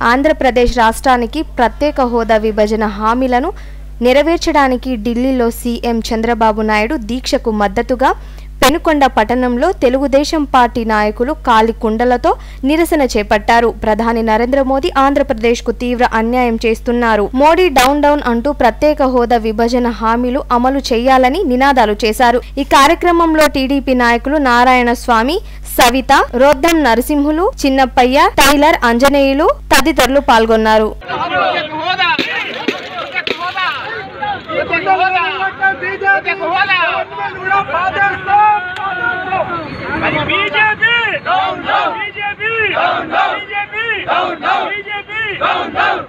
ఆంధ్రప్రదేశ్ రాష్ట్రానికి ప్రత్యేక హోదా విభజన హామీలను నెరవేర్చడానికి ఢిల్లీలో సీఎం చంద్రబాబు నాయుడు దీక్షకు మద్దతుగా పెనుకొండ పట్టణంలో తెలుగుదేశం పార్టీ నాయకులు కాలికుండలతో నిరసన చేపట్టారు. ప్రధాని నరేంద్ర మోదీ ఆంధ్రప్రదేశ్కు తీవ్ర అన్యాయం చేస్తున్నారు, మోడీ డౌన్ డౌన్ అంటూ ప్రత్యేక హోదా విభజన హామీలు అమలు చేయాలని నినాదాలు చేశారు. ఈ కార్యక్రమంలో టీడీపీ నాయకులు నారాయణ స్వామి, సవిత, రోద్దం నరసింహులు, చిన్నప్పయ్య, టైలర్ ఆంజనేయులు తదితరులు పాల్గొన్నారు. बीजेपी